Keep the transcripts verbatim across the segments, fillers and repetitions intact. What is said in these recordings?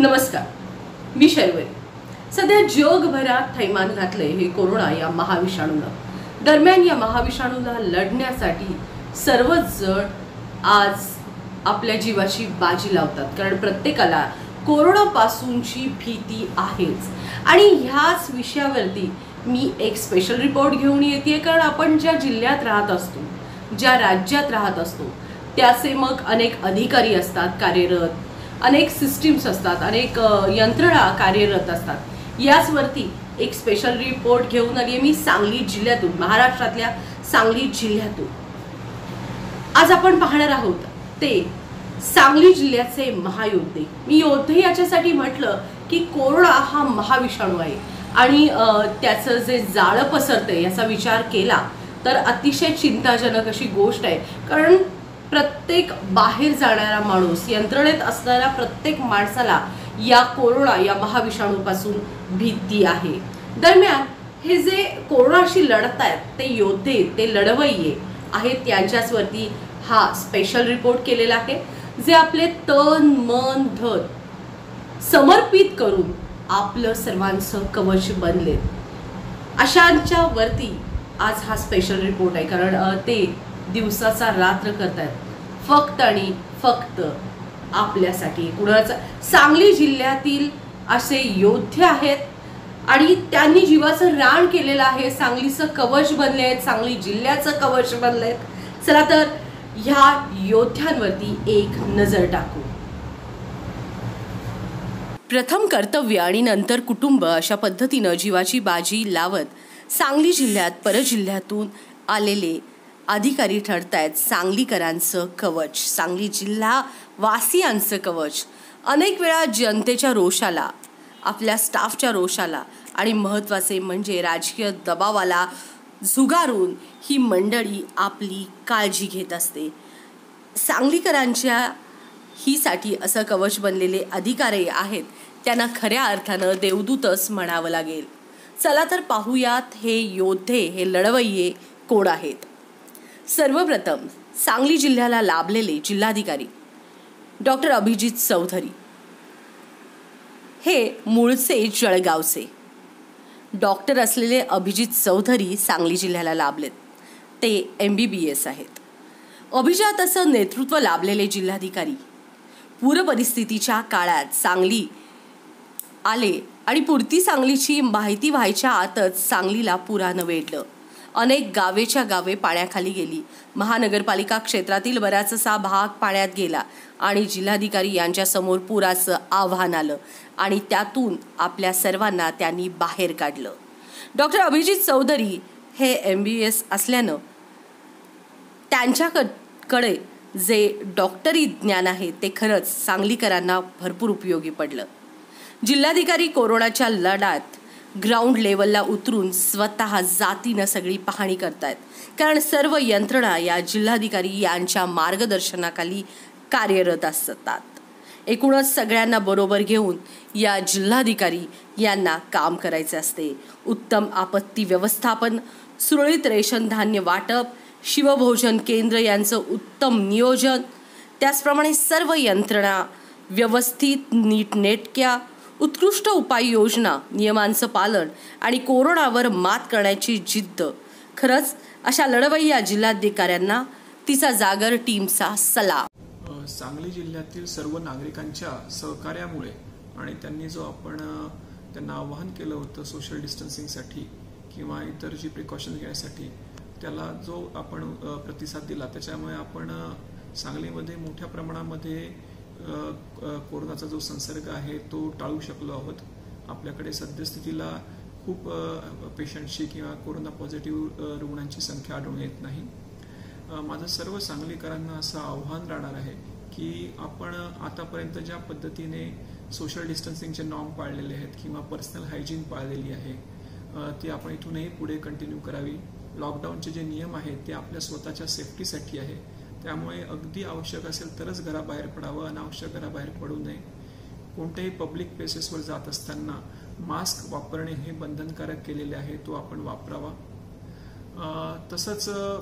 नमस्कार, मी शर्वरी। सध्या जगभरात थैमान घातले हे कोरोना या महाविषाणूनं। दरम्यान या महाविषाणूला लढण्यासाठी सर्वच जण आज आपल्या जीवाची बाजी लावतात, कारण प्रत्येकाला कोरोनापासूनची भीती आहेच। आणि ह्याच विषयावरती मी एक स्पेशल रिपोर्ट घेऊन येते, कारण आपण ज्या जिल्ह्यात राहत असतो, ज्या राज्यात राहत असतो, त्याचे मग अनेक अधिकारी असतात कार्यरत, अनेक सिस्टीम्स असतात, अनेक यंत्रणा कार्यरत असतात। याचवरती एक स्पेशल रिपोर्ट घेऊन आली आहे मी सांगली जिल्ह्यातून, महाराष्ट्रातल्या सांगली जिल्ह्यातून। आज आपण पाहणार आहोत ते सांगली जिल्ह्याचे महायोद्धे। मी योद्धे याच्यासाठी म्हटलं की कोरोना हा महाविषाणू आहे आणि त्याचं जे जाळं पसरते याचा विचार केला तर अतिशय चिंताजनक अशी गोष्ट आहे, कारण प्रत्येक बाहेर जाणारा माणूस, यंत्रणेत असणाऱ्या प्रत्येक माणसाला या कोरोना या महाविषाणूपासून भीती आहे। दरम्यान हे जे कोरोनाशी लढत आहेत ते योद्धे, ते लढवय्ये आहेत, त्यांच्यावरती हा स्पेशल रिपोर्ट केलेला आहे, जे आपले तन मन धन समर्पित करून आपलं सर्वांचं कवच बनले। अशांच्या वरती आज हा स्पेशल रिपोर्ट आहे, कारण ते दिवसाचा रात्र करतात फक्त आणि फक्त आपल्यासाठी। कुणाचा सांगली जिल्ह्यातील असे योद्धे आहेत आणि त्यांनी जीवाचं रान केलेलं आहे, सांगलीचं कवच बनले आहेत, सांगली जिल्ह्याचं कवच बनले आहेत। चला तर ह्या योद्ध्यांवरती एक नजर टाकू। प्रथम कर्तव्य आणि नंतर कुटुंब अशा पद्धतीनं जीवाची बाजी लावत सांगली जिल्ह्यात परजिल्ह्यातून आलेले अधिकारी ठरतायत सांगलीकरांचं कवच, सांगली जिल्हा वासियांचं कवच। अनेक वेळा जनतेच्या रोषाला, आपल्या स्टाफच्या रोषाला आणि महत्त्वाचे म्हणजे राजकीय दबावाला झुगारून ही मंडळी आपली काळजी घेत असते। सांगलीकरांच्या हीसाठी असं कवच बनलेले अधिकारी आहेत, त्यांना खऱ्या अर्थानं देवदूतच म्हणावं लागेल। चला तर पाहूयात हे योद्धे, हे लढवय्ये कोण आहेत। सर्वप्रथम सांगली जिल्ह्याला लाभलेले जिल्हाधिकारी डॉक्टर अभिजित चौधरी, हे मूळचे जळगावचे डॉक्टर असलेले अभिजित चौधरी सांगली जिल्ह्याला लाभलेत। ते एम बी बी एस आहेत। अभिजाताचं नेतृत्व लाभलेले जिल्हाधिकारी पूर परिस्थितीच्या काळात सांगली आले आणि पुरती सांगलीची माहिती व्हायच्या आतच सांगलीला पुरानं वेढलं। अनेक गावेच्या गावे पाण्याखाली गेली। महानगरपालिका क्षेत्रातील बराचसा भाग पाण्यात गेला आणि जिल्हाधिकारी यांच्या समोर पुराचं आव्हान आलं आणि त्यातून आपल्या सर्वांना त्यांनी बाहेर काढलं। डॉक्टर अभिजित चौधरी हे एम बी एस असल्यानं त्यांच्याकडे जे डॉक्टरी ज्ञान आहे ते खरंच सांगलीकरांना भरपूर उपयोगी पडलं। जिल्हाधिकारी कोरोनाच्या लढ्यात ग्राउंड लेवलला उतरून स्वतः जातीनं सगळी पाहणी करतायत, कारण सर्व यंत्रणा या जिल्हाधिकारी यांच्या मार्गदर्शनाखाली कार्यरत असतात। एकूणच सगळ्यांना बरोबर घेऊन या जिल्हाधिकारी यांना काम करायचे असते। उत्तम आपत्ती व्यवस्थापन, सुरळीत रेशन धान्य वाटप, शिवभोजन केंद्र यांचं उत्तम नियोजन, त्याचप्रमाणे सर्व यंत्रणा व्यवस्थित नीटनेटक्या, उत्कृष्ट उपाययोजना, नियमांचं पालन आणि कोरोनावर मात करण्याची जिद्द। खरंच अशा लढवय्या जिल्हाधिकाऱ्यांना तिचा जागर टीमचा सलाम। सांगली जिल्ह्यातील सर्व नागरिकांच्या सहकार्यामुळे आणि त्यांनी जो आपण त्यांना आवाहन केलं होतं सोशल डिस्टन्सिंगसाठी किंवा इतर जी प्रिकॉशन घेण्यासाठी, त्याला जो आपण प्रतिसाद दिला त्याच्यामुळे आपण सांगलीमध्ये मोठ्या प्रमाणामध्ये कोरोनाचा जो संसर्ग आहे तो टाळू शकलो आहोत। आपल्याकडे सद्यस्थितीला खूप पेशंटची किंवा कोरोना पॉझिटिव्ह रुग्णांची संख्या आढळून येत नाही। माझं सर्व सांगलीकरांना असं आव्हान राहणार आहे की आपण आतापर्यंत ज्या पद्धतीने सोशल डिस्टन्सिंगचे नॉर्म पाळलेले आहेत किंवा पर्सनल हायजीन पाळलेली आहे ती आपण इथूनही पुढे कंटिन्यू करावी। लॉकडाऊनचे जे नियम आहेत ते आपल्या स्वतःच्या सेफ्टीसाठी आहे, त्यामुळे अगदी आवश्यक असेल तरच घराबाहेर पडावं, अनावश्यक घराबाहेर पडू नये। कोणत्याही पब्लिक प्लेसेसवर जात असताना मास्क वापरणे हे बंधनकारक केलेले आहे, तो आपण वापरावा। तसंच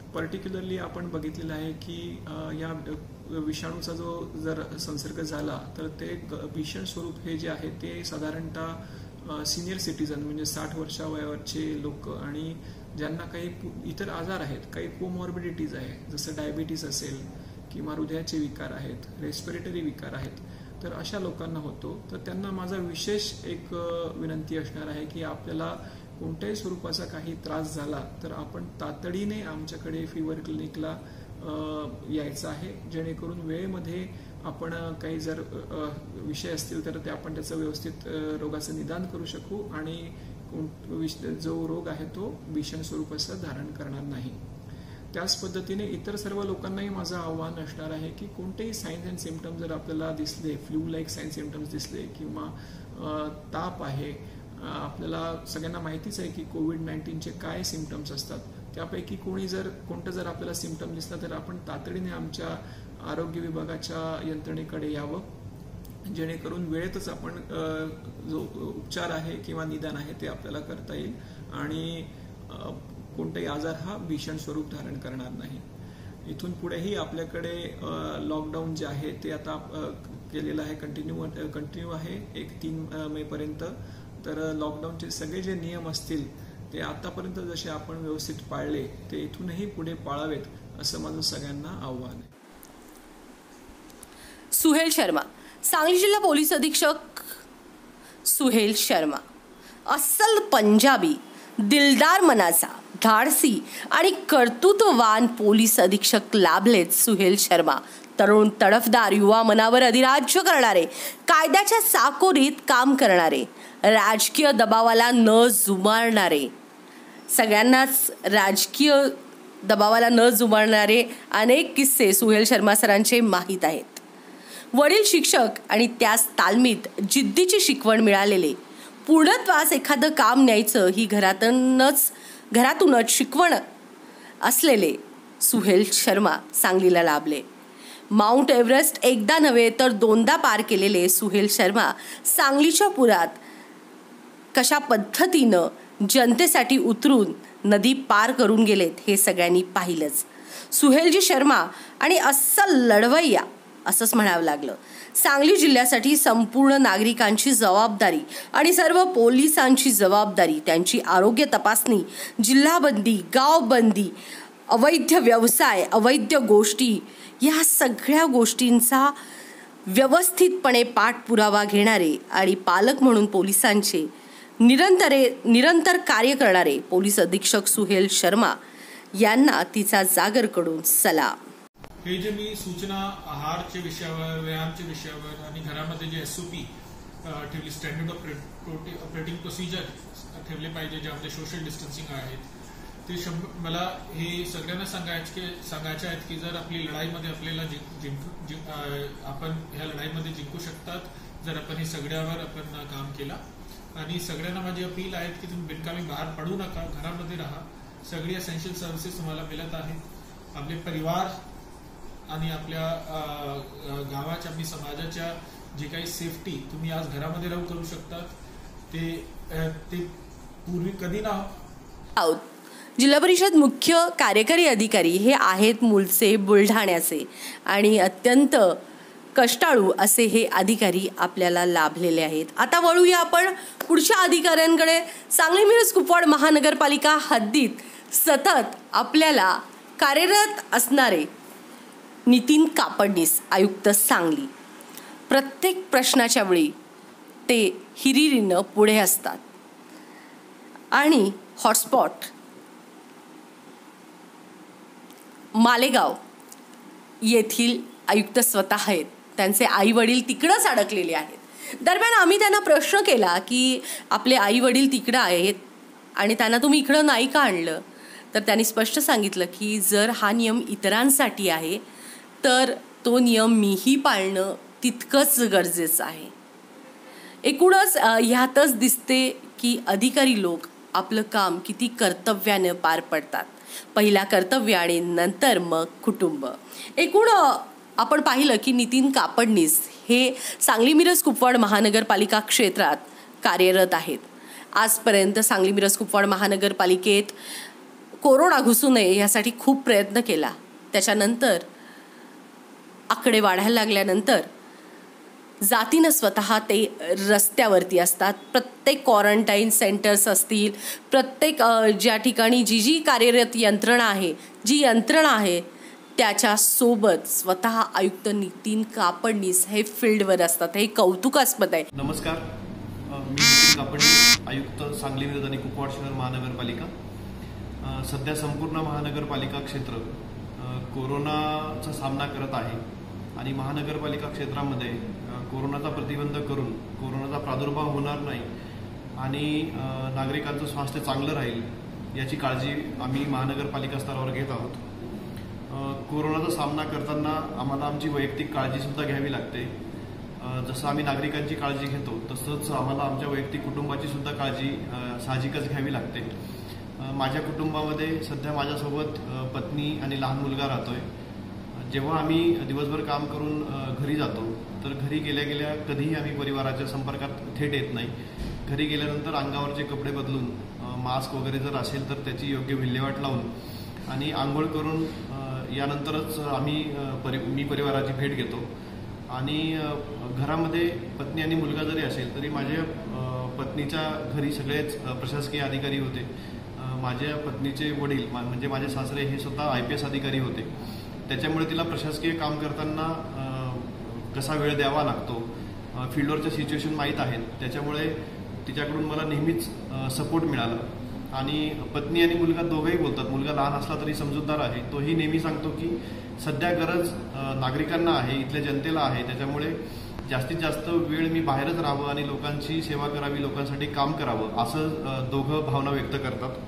पर्टिक्युलरली आपण बघितलेलं आहे की या विषाणूचा जो जर संसर्ग झाला तर ते भीषण स्वरूप हे जे आहे ते साधारणतः सिनियर सिटीजन म्हणजे साठ वर्षा वयावरचे लोक आणि ज्यांना काही इतर आजार आहेत, काही कोमॉर्बिडिटीज आहे, जसं डायबिटीज असेल किंवा हृदयाचे विकार आहेत, रेस्पिरेटरी विकार आहेत, तर अशा लोकांना होतो. तर त्यांना माझा विशेष एक विनंती असणार आहे की आपल्याला कोणत्याही स्वरूपाचा काही त्रास झाला तर आपण तातडीने आमच्याकडे फीवर क्लिनिकला यायचं आहे, जेणेकरून वेळेमध्ये आपण काही जर विषय असतील तर ते आपण त्याचं व्यवस्थित रोगाचं निदान करू शकू आणि जो रोग आहे तो भीषण स्वरूपाचं धारण करणार नाही. त्याच पद्धतीने इतर सर्व लोकांनाही माझं आव्हान असणार आहे की कोणतेही साईन्स अँड सिम्पटम्स जर आपल्याला दिसले, फ्लू लाईक साईन्स सिम्पटम्स दिसले किंवा ताप आहे, आपल्याला सगळ्यांना माहितीच आहे की कोविड नाईन्टीनचे काय सिम्पटम्स असतात, त्यापैकी कोणी जर कोणतं जर आपल्याला सिम्पटम दिसला तर आपण तातडीने आमच्या आरोग्य विभागाच्या यंत्रणेकडे यावं, जेणेकरून वेळेतच आपण जो उपचार आहे किंवा निदान आहे ते आपल्याला करता येईल आणि कोणताही आजार हा भीषण स्वरूप धारण करणार नाही. इथून पुढेही आपल्याकडे लॉकडाऊन जे आहे ते आता केलेलं आहे, कंटिन्यू कंटिन्यू आहे एक तीन मे पर्यंत. तर लॉकडाऊनचे सगळे जे नियम असतील ते आतापर्यंत जसे आपण व्यवस्थित पाळले ते इथूनही पुढे पाळावेत असं माझं सगळ्यांना आव्हान आहे. सुहेल शर्मा, सांगली जिल्हा पोलीस अधीक्षक सुहेल शर्मा. अस्सल पंजाबी, दिलदार मनाचा, धाडसी आणि कर्तृत्ववान पोलीस अधीक्षक लाभलेत सुहेल शर्मा. तरुण, तडफदार, युवा मनावर अधिराज्य करणारे, कायद्याच्या चाकोरीत काम करणारे, राजकीय दबावाला न जुमानणारे, सगळ्यांनाच राजकीय दबावाला न जुमानणारे अनेक किस्से सुहेल शर्मा सरांचे माहीत आहेत. वडील शिक्षक आणि त्याच तालमीत जिद्दीची शिकवण मिळालेले, पूर्णत्वास एखादं काम न्यायचं ही घरातूनच घरातूनच शिकवण असलेले सुहेल शर्मा सांगलीला लाभले. माउंट एव्हरेस्ट एकदा नव्हे तर दोनदा पार केलेले सुहेल शर्मा सांगलीच्या पुरात कशा पद्धतीनं जनतेसाठी उतरून नदी पार करून गेलेत हे सगळ्यांनी पाहिलंच. सुहेलजी शर्मा आणि अस्सल लढवय्या असंच म्हणावं लागलं. सांगली जिल्ह्यासाठी संपूर्ण नागरिकांची जबाबदारी आणि सर्व पोलिसांची जबाबदारी, त्यांची आरोग्य तपासणी, जिल्हाबंदी, गावबंदी, अवैध व्यवसाय, अवैध गोष्टी, या सगळ्या गोष्टींचा व्यवस्थितपणे पाठपुरावा घेणारे आणि पालक म्हणून पोलिसांचे निरंतरे निरंतर कार्य करणारे पोलीस अधीक्षक सुहेल शर्मा यांना तिचा जागरकडून सलाम. हे जे मी सूचना आहारच्या विषयावर, व्यायामच्या विषयावर आणि घरामध्ये जे एस ओ पी ठेवली, स्टँडर्ड ऑपरेटिंग प्रोसिजर ठेवले पाहिजे, ज्यामध्ये सोशल डिस्टन्सिंग आहेत, ते मला हे सगळ्यांना सांगायचे सांगायचे आहेत की जर आपली लढाईमध्ये आपल्याला जिंक आपण ह्या लढाईमध्ये जिंकू शकतात जर आपण हे सगळ्यावर आपण काम केलं. आणि सगळ्यांना माझी अपील आहे की तुम्ही बिनकामी बाहेर पडू नका, घरामध्ये राहा. सगळी एसेन्शियल सर्व्हिसेस तुम्हाला मिळत आहेत. आपले परिवार आणि आपल्या गावाच्या, आपली समाजाच्या जे काही सेफ्टी तुम्ही आज घरामध्ये राहू करू शकतात ते ते पूर्वी कधी ना. जिल्हा परिषद मुख्य कार्यकारी अधिकारी हे आहेत मूळचे बुलढाण्याचे आणि अत्यंत कष्टाळू असे हे अधिकारी आपल्याला लाभलेले आहेत. आता वळूया आपण पुढच्या अधिकाऱ्यांकडे. सांगली मिरज कुपवाड महानगरपालिका हद्दीत सतत आपल्याला कार्यरत असणारे नितीन कापडनीस, आयुक्त सांगली. प्रत्येक प्रश्नाच्या वेळी ते हिरिरीनं पुढे असतात आणि हॉटस्पॉट मालेगाव येथील आयुक्त स्वतः आहेत. त्यांचे आई वडील तिकडंच अडकलेले आहेत. दरम्यान आम्ही त्यांना प्रश्न केला की आपले आई वडील तिकडं आहेत आणि त्यांना तुम्ही इकडं नाही का आणलं, तर त्यांनी स्पष्ट सांगितलं की जर हा नियम इतरांसाठी आहे तर तो नियम मीही पाळणं तितकंच गरजेचं आहे. एकूणच ह्यातच दिसते की अधिकारी लोक आपलं काम किती कर्तव्यानं पार पडतात. पहिला कर्तव्य आणि नंतर मग कुटुंब. एकूण आपण पाहिलं की नितीन कापडनीस हे सांगली मिरज कुपवाड महानगरपालिका क्षेत्रात कार्यरत आहेत. आजपर्यंत सांगली मिरज कुपवाड महानगरपालिकेत कोरोना घुसू नये यासाठी खूप प्रयत्न केला. त्याच्यानंतर आकडे वाढायला लागल्यानंतर जातीनं स्वतः ते रस्त्यावरती असतात. प्रत्येक क्वारंटाईन सेंटर्स असतील, प्रत्येक ज्या ठिकाणी जी जी कार्यरत यंत्रणा आहे जी यंत्रणा आहे त्याच्यासोबत स्वतः आयुक्त नितीन कापडणीस हे फील्डवर असतात. हे कौतुकास्पद आहे. नमस्कार, मी नितीन कापडणीस, आयुक्त सांगली मिरज आणि कुपवाड शहर महानगरपालिका. सध्या संपूर्ण महानगरपालिका क्षेत्र कोरोनाचा सामना करत आहे आणि महानगरपालिका क्षेत्रामध्ये कोरोनाचा प्रतिबंध करून कोरोनाचा प्रादुर्भाव होणार नाही आणि नागरिकांचं स्वास्थ्य चांगलं राहील याची काळजी आम्ही महानगरपालिका स्तरावर घेत आहोत. कोरोनाचा सामना करताना आम्हाला आमची वैयक्तिक काळजीसुद्धा घ्यावी लागते. जसं आम्ही नागरिकांची काळजी घेतो तसंच आम्हाला आमच्या वैयक्तिक कुटुंबाची सुद्धा काळजी साहजिकच घ्यावी लागते. माझ्या कुटुंबामध्ये सध्या माझ्यासोबत पत्नी आणि लहान मुलगा राहतोय. जेव्हा आम्ही दिवसभर काम करून घरी जातो तर घरी गेल्या गेल्या कधीही आम्ही परिवाराच्या संपर्कात थेट येत नाही. घरी गेल्यानंतर अंगावरचे कपडे बदलून मास्क वगैरे जर असेल तर त्याची योग्य विल्हेवाट लावून आणि आंघोळ करून यानंतरच आम्ही परि मी परिवाराची भेट घेतो. आणि घरामध्ये पत्नी आणि मुलगा जरी असेल तरी माझ्या पत्नीच्या घरी सगळेच प्रशासकीय अधिकारी होते. माझ्या पत्नीचे वडील म्हणजे माझे सासरे हे स्वतः आय पी एस अधिकारी होते. त्याच्यामुळे तिला प्रशासकीय काम करताना कसा वेळ द्यावा लागतो, फील्डवरच्या सिच्युएशन माहीत आहेत. त्याच्यामुळे तिच्याकडून मला नेहमीच सपोर्ट मिळाला. आणि पत्नी आणि मुलगा दोघंही बोलतात. मुलगा लहान असला तरी समजूतदार आहे. तोही नेहमी सांगतो की सध्या गरज नागरिकांना आहे, इथल्या जनतेला आहे. त्याच्यामुळे जास्तीत जास्त वेळ मी बाहेरच राहावं आणि लोकांची सेवा करावी, लोकांसाठी काम करावं असं दोघं भावना व्यक्त करतात.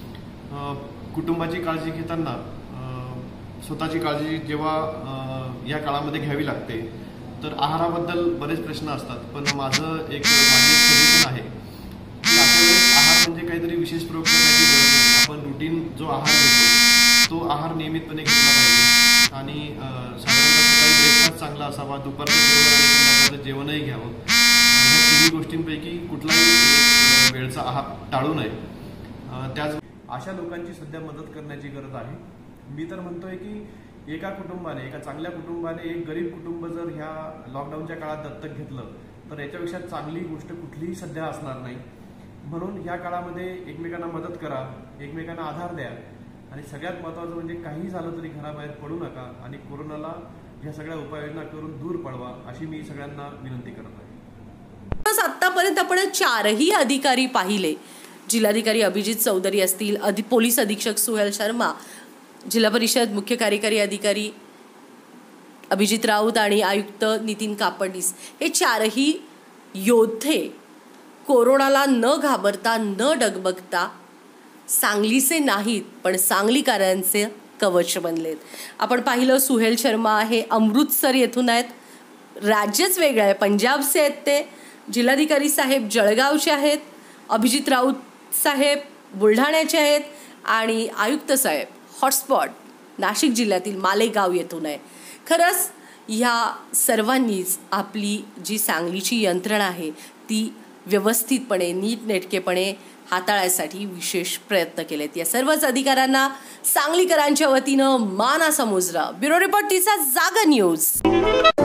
कुटुंबाची काळजी घेताना स्वतःची काळजी जेव्हा या काळामध्ये घ्यावी लागते तर आहाराबद्दल बरेच प्रश्न असतात. पण माझं एक माझं एक सजेशन आहे की अशा वेळेस आहार म्हणजे काहीतरी विशेष प्रयोग करण्याची गरज नाही. आपण रुटीन जो आहार घेतो तो आहार नियमितपणे घेतला पाहिजे आणि साधारणतः सकाळी ब्रेकफास्ट चांगला असावा, दुपारचं जेवण आणि संध्याकाळचं जेवणही घ्यावं. ह्या तिन्ही गोष्टींपैकी कुठलाही वेळचा आहार टाळू नये. त्याच अशा लोकांची सध्या मदत करण्याची गरज आहे. मी तर म्हणतोय की एका कुटुंबाने, एका चांगल्या कुटुंबाने एक गरीब कुटुंब जर ह्या लॉकडाऊनच्या काळात दत्तक घेतलं तर याच्यापेक्षा चांगली गोष्ट कुठलीही सध्या असणार नाही. म्हणून ह्या काळामध्ये एकमेकांना मदत करा, एकमेकांना आधार द्या आणि सगळ्यात महत्त्वाचं म्हणजे काही झालं तरी घराबाहेर पडू नका आणि कोरोनाला ह्या सगळ्या उपाययोजना करून दूर पळवा अशी मी सगळ्यांना विनंती करत आहे. आतापर्यंत आपण चारही अधिकारी पाहिले. जिल्हाधिकारी अभिजित चौधरी असतील, अधि पोलीस अधीक्षक सुहेल शर्मा, जिल्हा परिषद मुख्य कार्यकारी अधिकारी अभिजित राऊत आणि आयुक्त नितीन कापडणीस हे चारही योद्धे कोरोनाला न घाबरता न डगबगता सांगलीचे नाहीत पण सांगलीकरांचे कवच बनलेत. आपण पाहिलं सुहेल शर्मा हे अमृतसर येथून आहेत. राज्यच वेगळं आहे, पंजाबचे आहेत ते. जिल्हाधिकारी साहेब जळगावचे आहेत, अभिजित राऊत साहेब बुलढाण्याचे आहेत आणि आयुक्त साहेब हॉटस्पॉट नाशिक जिल्ह्यातील मालेगाव येथून आहे. खरंच ह्या सर्वांनीच आपली जी सांगलीची यंत्रणा आहे ती व्यवस्थितपणे नीटनेटकेपणे हाताळण्यासाठी विशेष प्रयत्न केलेत. या सर्वच अधिकाऱ्यांना सांगलीकरांच्या वतीनं मान असा मुजरा. ब्युरो रिपोर्ट तिचा जागा न्यूज.